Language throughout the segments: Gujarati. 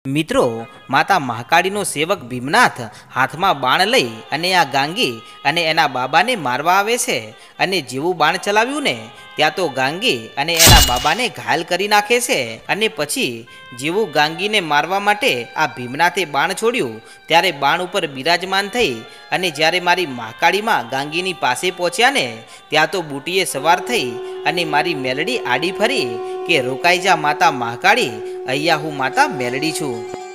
મિત્રો, માતા મહાકાળીનો સેવક ભીમનાથ હાથમાં બાણ લઈ અને આ ગાંગી અને એના બાબાને મારવા આવે છે અને જેવું બાણ ચલાવ્યું ને ત્યાં તો ગાંગી અને એના બાબાને ઘાયલ કરી નાખે છે અને પછી જેવું ગાંગીને મારવા માટે આ ભીમનાથે બાણ છોડ્યું ત્યારે બાણ ઉપર બિરાજમાન થઈ અને જ્યારે મારી મહાકાળીમાં ગાંગીની પાસે પહોંચ્યા ને ત્યાં તો બુટીએ સવાર થઈ અને મારી મેલડી આડી ફરી કે રોકાઈ જા માતા મહાકાળી, અહીંયા હું માતા મેલડી છું।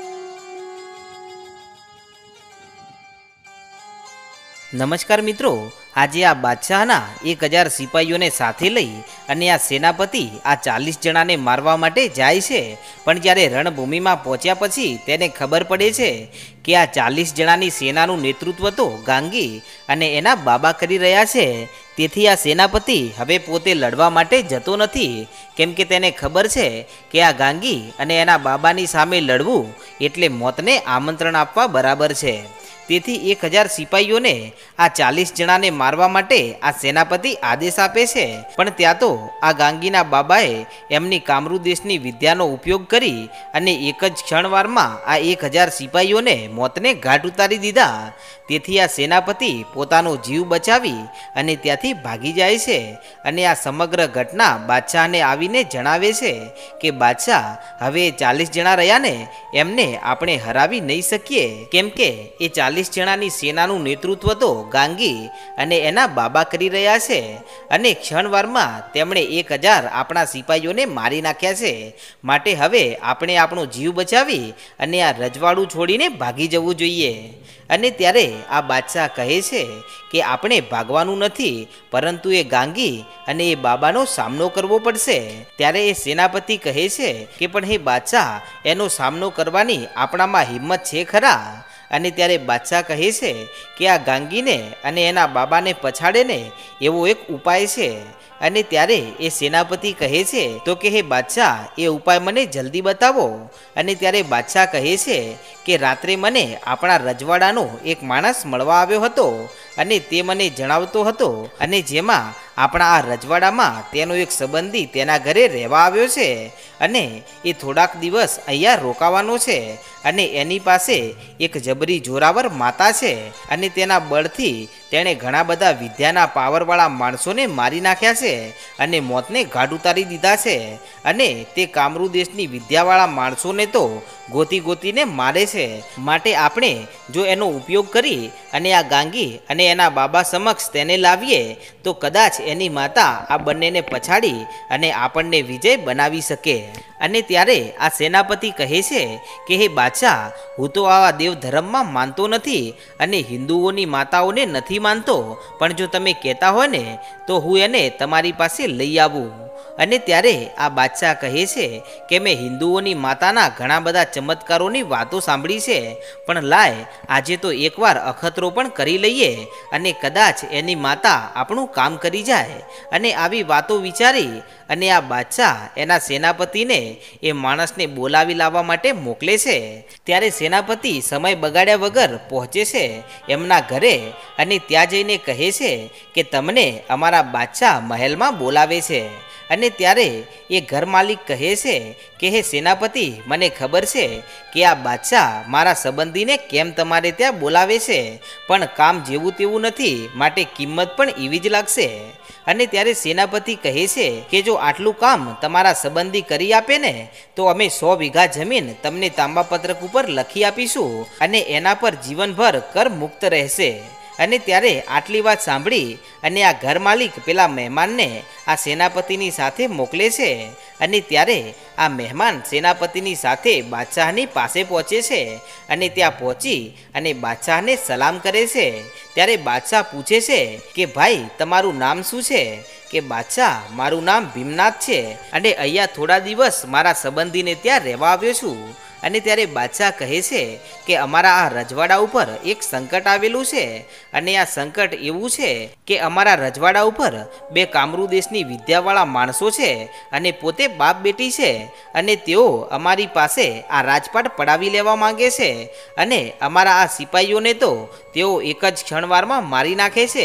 નમસ્કાર મિત્રો, આજે આ બાદશાહના 1000 સિપાહીઓને સાથે લઈ અને આ સેનાપતિ આ 40 જણાને મારવા માટે જાય છે, પણ જ્યારે રણભૂમિમાં પહોંચ્યા પછી તેને ખબર પડે છે કે આ 40 જણાની સેનાનું નેતૃત્વ તો ગાંગી અને એના બાબા કરી રહ્યા છે। તેથી આ સેનાપતિ હવે પોતે લડવા માટે જતો નથી, કેમ કે તેને ખબર છે કે આ ગાંગી અને એના બાબાની સામે લડવું એટલે મોતને આમંત્રણ આપવા બરાબર છે। તેથી 1000 સિપાહીઓને આ 40 જણાને મારવા માટે આ સેનાપતિ આદેશ આપે છે, પણ ત્યાં તો આ ગાંગીના બાબાએ એમની કામરૂ દેશની વિદ્યાનો ઉપયોગ કરી અને એક જ ક્ષણવારમાં આ 1000 સિપાહીઓને મોતને ઘાટ ઉતારી દીધા। તેથી આ સેનાપતિ પોતાનો જીવ બચાવી અને ત્યાંથી ભાગી જાય છે અને આ સમગ્ર ઘટના બાદશાહને આવીને જણાવે છે કે બાદશાહ, હવે 40 જણા રહ્યા ને એમને આપણે હરાવી નહીં શકીએ, કેમ કે એ 40 જણાની સેનાનું નેતૃત્વ તો ગાંગી અને એના બાબા કરી રહ્યા છે અને ક્ષણવારમાં તેમણે 1000 આપણા સિપાહીઓને મારી નાખ્યા છે। માટે હવે આપણે આપણો જીવ બચાવી અને આ રજવાડું છોડીને ભાગી જવું જોઈએ। અને ત્યારે આ બાદશાહ કહે છે કે આપણે ભાગવાનું નથી, પરંતુ એ ગાંગી અને એ બાબાનો સામનો કરવો પડશે। ત્યારે એ સેનાપતિ કહે છે કે પણ હે બાદશાહ, એનો સામનો કરવાની આપણામાં હિંમત છે ખરા? અને ત્યારે બાદશાહ કહે છે કે આ ગાંગીને અને એના બાબાને પછાડે ને એવો એક ઉપાય છે। અને ત્યારે એ સેનાપતિ કહે છે તો કે હે બાદશાહ, એ ઉપાય મને જલ્દી બતાવો। અને ત્યારે બાદશાહ કહે છે કે રાત્રે મને આપણા રજવાડાનો એક માણસ મળવા આવ્યો હતો અને તે મને જણાવતો હતો અને જેમાં આપણા આ રજવાડામાં તેનો એક સંબંધી તેના ઘરે રહેવા આવ્યો છે અને એ થોડાક દિવસ અહીંયા રોકાવાનો છે અને એની પાસે એક જબરી જોરાવર માતા છે અને તેના બળથી તેણે ઘણા બધા વિદ્યાના પાવરવાળા માણસોને મારી નાખ્યા છે અને મોતને ઘાટ ઉતારી દીધા છે અને તે કામરૂ દેશની વિદ્યાવાળા માણસોને તો ગોતી ગોતીને મારે છે। માટે આપણે જો એનો ઉપયોગ કરી અને આ ગાંગી અને એના બાબા સમક્ષ તેને લાવીએ તો કદાચ એની માતા આ બંનેને પછાડી અને આપણને વિજય બનાવી શકે। અને ત્યારે આ સેનાપતિ કહે છે કે હે બાદશાહ, હું તો આવા દેવ ધર્મમાં માનતો નથી અને હિન્દુઓની માતાઓને નથી માનતો, પણ જો તમે કહેતા હોય ને તો હું એને તમારી પાસે લઈ આવું। અને ત્યારે આ બાદશાહ કહે છે કે મેં હિન્દુઓની માતાના ઘણા બધા ચમત્કારોની વાતો સાંભળી છે, પણ લાય આજે તો એકવાર અખતરો પણ કરી લઈએ અને કદાચ એની માતા આપણું કામ કરી જાય। અને આવી વાતો વિચારી અને આ બાદશાહ એના સેનાપતિને એ માણસને બોલાવી લાવવા માટે મોકલે છે। ત્યારે સેનાપતિ સમય બગાડ્યા વગર પહોંચે છે એમના ઘરે અને ત્યાં જઈને કહે છે કે તમને અમારા બાદશાહ મહેલમાં બોલાવે છે। અને ત્યારે એ ઘર માલિક કહે છે કે હે સેનાપતિ, મને ખબર છે કે આ બાદશાહ મારા સંબંધીને કેમ તમારે ત્યાં બોલાવે છે, પણ કામ જેવું તેવું નથી, માટે કિંમત પણ એવી જ લાગશે। અને ત્યારે સેનાપતિ કહે છે કે જો આટલું કામ તમારા સંબંધી કરી આપે ને તો અમે 100 વીઘા જમીન તમને તાંબાપત્રક ઉપર લખી આપીશું અને એના પર જીવનભર કર મુક્ત રહેશે। અને ત્યારે આટલી વાત સાંભળી અને આ ઘર માલિક પેલા મહેમાનને આ સેનાપતિની સાથે મોકલે છે અને ત્યારે આ મહેમાન સેનાપતિની સાથે બાદશાહની પાસે પહોંચે છે અને ત્યાં પહોંચી અને બાદશાહને સલામ કરે છે। ત્યારે બાદશાહ પૂછે છે કે ભાઈ, તમારું નામ શું છે? કે બાદશાહ, મારું નામ ભીમનાથ છે અને અહીંયા થોડા દિવસ મારા સંબંધીને ત્યાં રહેવા આવ્યો છું। અને ત્યારે બાદશાહ કહે છે કે અમારા આ રજવાડા ઉપર એક સંકટ આવેલું છે અને આ સંકટ એવું છે કે અમારા રજવાડા ઉપર 2 કામરૂ દેશની વિદ્યાવાળા માણસો છે અને પોતે બાપ બેટી છે અને તેઓ અમારી પાસે આ રાજપાટ પડાવી લેવા માંગે છે અને અમારા આ સિપાહીઓને તો તેઓ એક જ ક્ષણવારમાં મારી નાખે છે।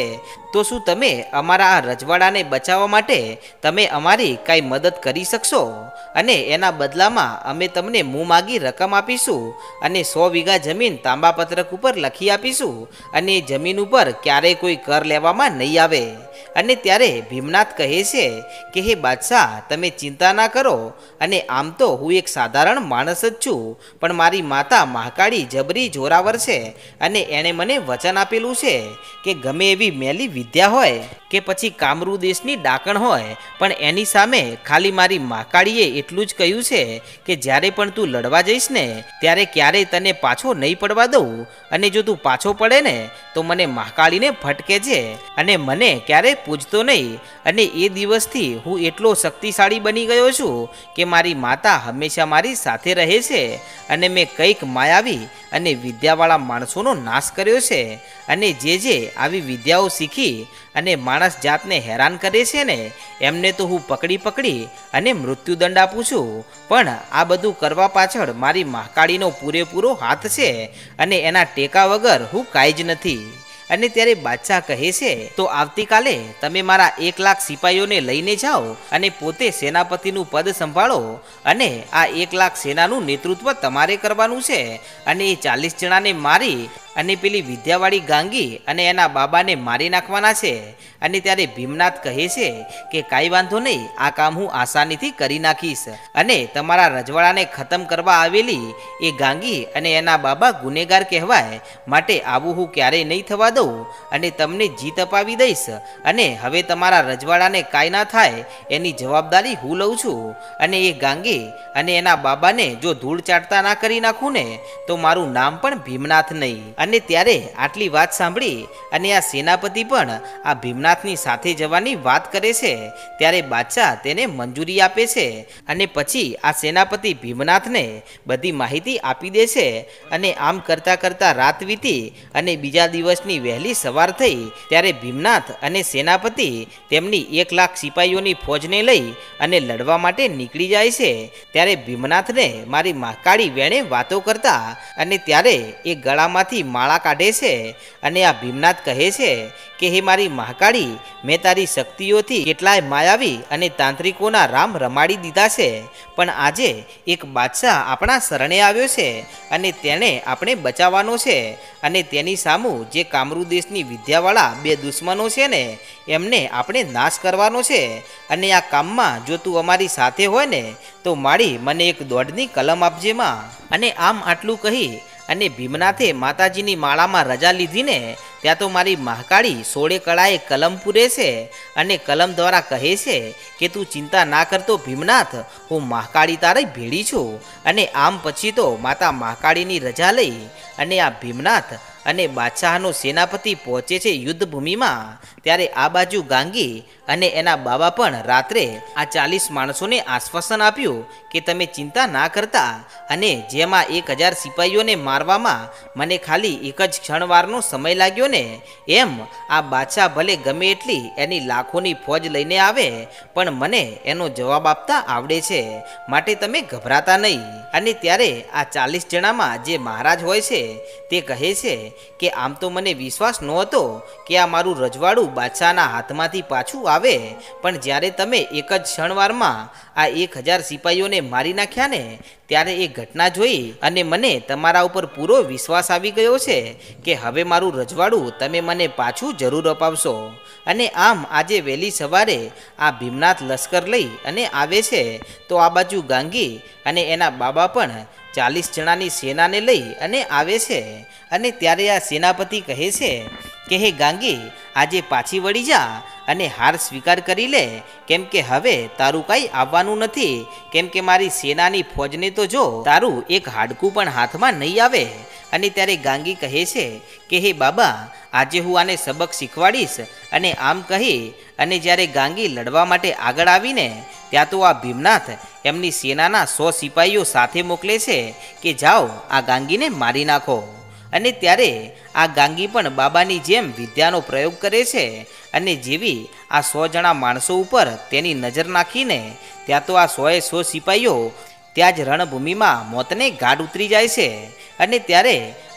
તો શું તમે અમારા આ રજવાડાને બચાવવા માટે તમે અમારી કાંઈ મદદ કરી શકશો? અને એના બદલામાં અમે તમને મું માગી રકમ આપીશું અને 100 વીઘા જમીન તાંબાપત્રક ઉપર લખી આપીશું અને એ જમીન ઉપર ક્યારેય કોઈ કર લેવામાં નહીં આવે. અને ત્યારે ભીમનાથ કહે છે કે હે બાદશાહ, તમે ચિંતા ના કરો. અને આમ તો હું એક સાધારણ માણસ જ છું, પણ મારી માતા મહાકાળી જબરી જોરાવર છે અને એણે મને વચન આપેલું છે કે ગમે એવી મેલી વિદ્યા હોય કે પછી કામરૂ દેશની ડાકણ હોય, પણ એની સામે ખાલી મારી મહાકાળીએ એટલું જ કહ્યું છે કે જ્યારે પણ તું લડવા જઈશ ને ત્યારે ક્યારેય તને પાછો નહીં પડવા દઉં, અને જો તું પાછો પડે ને તો મને મહાકાળીને ફટકે છે અને મને ક્યારેય પૂજતો નહીં. અને એ દિવસથી હું એટલો શક્તિશાળી બની ગયો છું કે મારી માતા હંમેશા મારી સાથે રહે છે અને મેં કંઈક માયાવી અને વિદ્યાવાળા માણસોનો નાશ કર્યો છે. અને જે આવી વિદ્યાઓ શીખી અને માણસ જાતને હેરાન કરે છે ને એમને તો હું પકડી અને મૃત્યુદંડ આપું છું. પણ આ બધું કરવા પાછળ મારી મહાકાળીનો પૂરેપૂરો હાથ છે અને એના ટેકા વગર હું કાંઈ જ નથી. અને ત્યારે બાદશાહ કહે છે, તો આવતીકાલે તમે મારા 1 લાખ સિપાહીઓને લઈને જાઓ અને પોતે સેનાપતિનું પદ સંભાળો અને આ 1 લાખ સેનાનું નેતૃત્વ તમારે કરવાનું છે અને એ 40 જણાને મારી અને પેલી વિદ્યાવાળી ગાંગી અને એના બાબાને મારી નાખવાના છે. અને ત્યારે ભીમનાથ કહે છે કે કાંઈ વાંધો નહીં, આ કામ હું આસાનીથી કરી નાખીશ અને તમારા રજવાડાને ખતમ કરવા આવેલી એ ગાંગી અને એના બાબા ગુનેગાર કહેવાય, માટે આવું હું ક્યારેય નહીં થવા દઉં અને તમને જીત અપાવી દઈશ. અને હવે તમારા રજવાડાને કાંઈ ના થાય એની જવાબદારી હું લઉં છું. અને એ ગાંગી અને એના બાબાને જો ધૂળ ચાટતા ના કરી નાખું ને તો મારું નામ પણ ભીમનાથ નહીં. અને ત્યારે આટલી વાત સાંભળી અને આ સેનાપતિ પણ આ ભીમનાથની સાથે જવાની વાત કરે છે. ત્યારે બાદશાહ તેને મંજૂરી આપે છે અને પછી આ સેનાપતિ ભીમનાથને બધી માહિતી આપી દે છે. અને આમ કરતાં રાત વીતી અને બીજા દિવસની વહેલી સવાર થઈ ત્યારે ભીમનાથ અને સેનાપતિ તેમની 1 લાખ સિપાહીઓની ફોજને લઈ અને લડવા માટે નીકળી જાય છે. ત્યારે ભીમનાથને મારી મહાકાળી વેણે વાતો કરતા અને ત્યારે એ ગળામાંથી માળા કાઢે છે અને આ ભીમનાથ કહે છે કે હે મારી મહાકાળી, મેં તારી શક્તિઓથી કેટલાય માયાવી અને તાંત્રિકોના રામ રમાડી દીધા છે, પણ આજે એક બાદશાહ આપણા શરણે આવ્યો છે અને તેને આપણે બચાવવાનો છે અને તેની સામું જે કામરૂ દેશની વિદ્યાવાળા 2 દુશ્મનો છે ને એમને આપણે નાશ કરવાનો છે. અને આ કામમાં જો તું અમારી સાથે હોય ને તો મારી મને એક દોડની કલમ આપજે માં. અને આમ આટલું કહી અને ભીમનાથે માતાજીની માળામાં રજા લીધીને ત્યાં તો મારી મહાકાળી 16 કળાએ કલમ પૂરે છે અને કલમ દ્વારા કહે છે કે તું ચિંતા ના કરતો ભીમનાથ, હું મહાકાળી તારી ભેળી છું. અને આમ પછી તો માતા મહાકાળીની રજા લઈ અને આ ભીમનાથ અને બાદશાહનો સેનાપતિ પહોંચે છે યુદ્ધ ભૂમિમાં. ત્યારે આ બાજુ ગાંગી અને એના બાબા પણ રાત્રે આ 40 માણસોને આશ્વાસન આપ્યું કે તમે ચિંતા ના કરતા અને જેમાં 1000 સિપાહીઓને મારવામાં મને ખાલી એક જ ક્ષણવારનો સમય લાગ્યો ને એમ આ બાદશાહ ભલે ગમે એટલી એની લાખોની ફોજ લઈને આવે પણ મને એનો જવાબ આપતા આવડે છે, માટે તમે ગભરાતા નહીં. અને ત્યારે આ 40 જણામાં જે મહારાજ હોય છે તે કહે છે કે આમ તો મને વિશ્વાસ નહોતો કે આ મારું રજવાડું બાદશાહના હાથમાંથી પાછું આવે, પણ જ્યારે તમે એક જ ક્ષણવારમાં આ 1000 સિપાહીઓને મારી નાખ્યા ને ત્યારે એ ઘટના જોઈ અને મને તમારા ઉપર પૂરો વિશ્વાસ આવી ગયો છે કે હવે મારું રજવાડું તમે મને પાછું જરૂર અપાવશો. અને આમ આજે વહેલી સવારે આ ભીમનાથ લશ્કર લઈ અને આવે છે તો આ બાજુ ગાંગી અને એના બાબા પણ 40 જણાની સેનાને લઈ અને આવે છે. અને ત્યારે આ સેનાપતિ કહે છે કે હે ગાંગી, આજે પાછી વળી જા અને હાર સ્વીકાર કરી લે, કેમ કે હવે તારું કાંઈ આવવાનું નથી, કેમ કે મારી સેનાની ફોજને તો જો તારું એક હાડકું પણ હાથમાં નહીં આવે. અને ત્યારે ગાંગી કહે છે કે હે બાબા, આજે હું આને સબક શીખવાડીશ. અને આમ કહી અને જ્યારે ગાંગી લડવા માટે આગળ આવીને ત્યાં તો આ ભીમનાથ એમની સેનાના 100 સિપાહીઓ સાથે મોકલે છે કે જાઓ આ ગાંગીને મારી નાખો. અને ત્યારે આ ગાંગી પણ બાબાની જેમ વિદ્યાનો પ્રયોગ કરે છે અને જેવી આ 100 જણા માણસો ઉપર તેની નજર નાખીને ત્યાં તો આ 100એ 100 સિપાહીઓ ત્યાં જ રણભૂમિમાં મોતને ગાઢ ઉતરી જાય છે. અને ત્યારે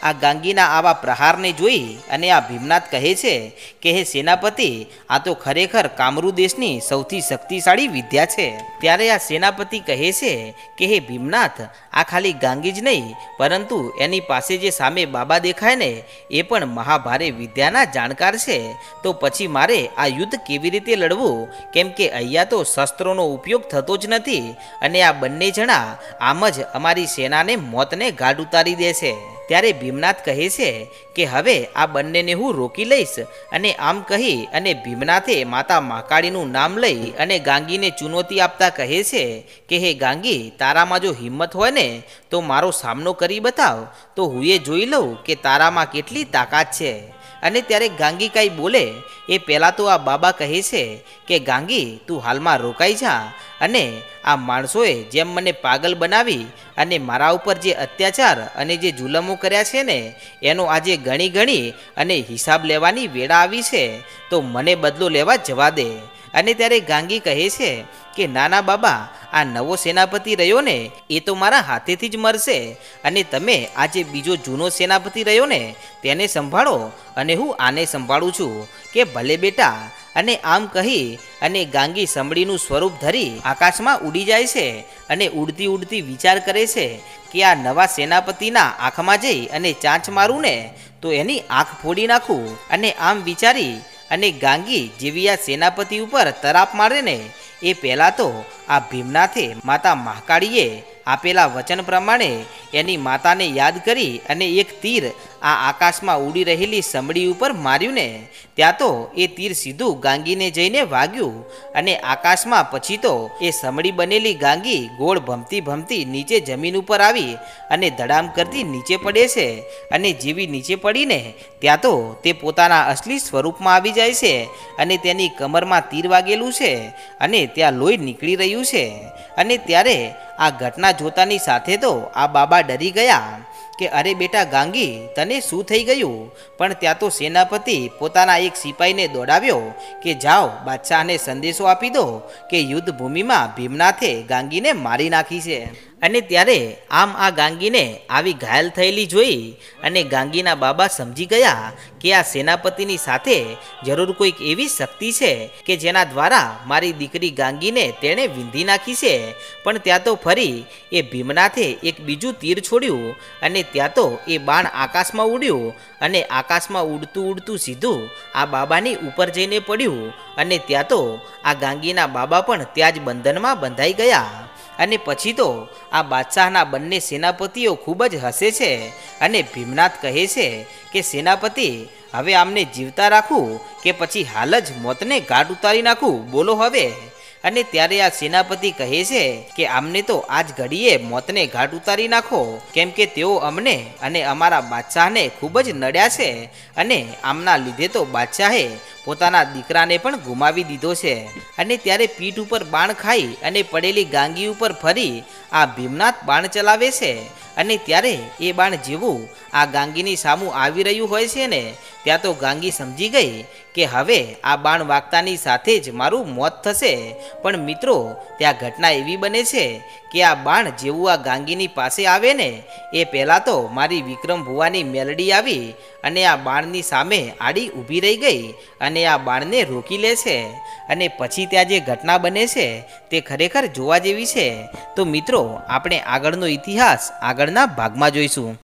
આ ગાંગીના આવા પ્રહારને જોઈ અને આ ભીમનાથ કહે છે કે હે સેનાપતિ, આ તો ખરેખર કામરૂ દેશની સૌથી શક્તિશાળી વિદ્યા છે. ત્યારે આ સેનાપતિ કહે છે કે હે ભીમનાથ, આ ખાલી ગાંગી જ નહીં પરંતુ એની પાસે જે સામે બાબા દેખાય ને એ પણ મહાભારે વિદ્યાના જાણકાર છે. તો પછી મારે આ યુદ્ધ કેવી રીતે લડવું? કેમ કે અહીંયા તો શસ્ત્રોનો ઉપયોગ થતો જ નથી અને આ બંને જણા આમ જ અમારી સેનાને મોતને ઘાટ ઉતારી દે છે. ત્યારે ભીમનાથ કહે છે કે હવે આ બંનેને હું રોકી લઈશ. અને આમ કહી અને ભીમનાથે માતા મહાકાળીનું નામ લઈ અને ગાંગીને ચુનૌતી આપતા કહે છે કે હે ગાંગી, તારામાં જો હિંમત હોય ને તો મારો સામનો કરી બતાવ, તો હું એ જોઈ લઉં કે તારામાં કેટલી તાકાત છે. અને ત્યારે ગાંગી કાંઈ બોલે એ પહેલાં તો આ બાબા કહે છે કે ગાંગી, તું હાલમાં રોકાઈ જા અને આ માણસોએ જેમ મને પાગલ બનાવી અને મારા ઉપર જે અત્યાચાર અને જે જુલમો કર્યા છે ને એનો આજે ગણી અને હિસાબ લેવાની વેળા આવી છે, તો મને બદલો લેવા જવા દે. અને ત્યારે ગાંગી કહે છે કે નાના બાબા, આ નવો સેનાપતિ રહ્યો ને એ તો મારા હાથેથી જ મરશે અને તમે આ જે બીજો જૂનો સેનાપતિ રહ્યો ને તેને સંભાળો અને હું આને સંભાળું છું કે ભલે બેટા. અને આમ કહી અને ગાંગી સમડીનું સ્વરૂપ ધરી આકાશમાં ઉડી જાય છે અને ઉડતી ઉડતી વિચાર કરે છે કે આ નવા સેનાપતિના આંખમાં જઈ અને ચાંચ મારું ને તો એની આંખ ફોડી નાખું. અને આમ વિચારી અને ગાંગી જેવી આ સેનાપતિ ઉપર તરાપ મારે ને એ પહેલાં તો આ ભીમનાથે માતા મહાકાળીએ આપેલા વચન પ્રમાણે એની માતાને યાદ કરી અને એક તીર આ આકાશમાં ઉડી રહેલી સમડી ઉપર માર્યું ને ત્યાં તો એ તીર સીધું ગાંગીને જઈને વાગ્યું અને આકાશમાં પછી તો એ સમડી બનેલી ગાંગી ગોળ ભમતી ભમતી નીચે જમીન ઉપર આવી અને ધડામ કરતી નીચે પડે છે. અને જેવી નીચે પડીને ત્યાં તો તે પોતાના અસલી સ્વરૂપમાં આવી જાય છે અને તેની કમરમાં તીર વાગેલું છે અને ત્યાં લોહી નીકળી રહ્યું છે. અને ત્યારે આ ઘટના જોતાની સાથે તો આ બાબા ડરી ગયા કે અરે બેટા ગાંગી, તને શું થઈ ગયું? પણ ત્યાં તો સેનાપતિ પોતાના એક સિપાહીને દોડાવ્યો કે જાઓ બાદશાહને સંદેશો આપી દો કે યુદ્ધ ભૂમિમાં ભીમનાથે ગાંગીને મારી નાખી છે. અને ત્યારે આમ આ ગાંગીને આવી ઘાયલ થયેલી જોઈ અને ગાંગીના બાબા સમજી ગયા કે આ સેનાપતિની સાથે જરૂર કોઈક એવી શક્તિ છે કે જેના દ્વારા મારી દીકરી ગાંગીને તેણે વીંધી નાખી છે. પણ ત્યાં તો ફરી એ ભીમનાથે એક બીજું તીર છોડ્યું અને ત્યાં તો એ બાણ આકાશમાં ઉડ્યું અને આકાશમાં ઉડતું ઉડતું સીધું આ બાબાની ઉપર જઈને પડ્યું અને ત્યાં તો આ ગાંગીના બાબા પણ ત્યાં જ બંધનમાં બંધાઈ ગયા. અને પછી તો આ બાદશાહના બંને સેનાપતિઓ ખૂબ જ હસે છે અને ભીમનાથ કહે છે કે સેનાપતિ, હવે આમને જીવતા રાખું કે પછી હાલ જ મોતને ઘાટ ઉતારી નાખું, બોલો હવે. અને ત્યારે આ સેનાપતિ કહે છે કે આમને તો આજ ઘડીએ મોતને ઘાટ ઉતારી નાખો, કેમ કે તેઓ અમને અને અમારા બાદશાહને ખૂબ જ નડ્યા છે અને આમના લીધે તો બાદશાહે પોતાના દીકરાને પણ ગુમાવી દીધો છે. અને ત્યારે પીઠ ઉપર બાણ ખાઈ અને પડેલી ગાંગી ઉપર ફરી આ ભીમનાથ બાણ ચલાવે છે અને ત્યારે એ બાણ જેવું આ ગાંગીની સામું આવી રહ્યું હોય છે ને ત્યાં તો ગાંગી સમજી ગઈ કે હવે આ બાણ વાગતાની સાથે જ મારું મોત થશે. પણ મિત્રો, ત્યાં ઘટના એવી બને છે કે આ બાણ જેવું આ ગાંગીની પાસે આવે ને એ પહેલાં તો મારી વિક્રમ ભુવાની મેલડી આવી અને આ બાણની સામે આડી ઊભી રહી ગઈ અને આ બાણને રોકી લે છે. અને પછી ત્યાં જે ઘટના બને છે તે ખરેખર જોવા જેવી છે. તો મિત્રો, આપણે આગળનો ઇતિહાસ આગળના ભાગમાં જોઈશું.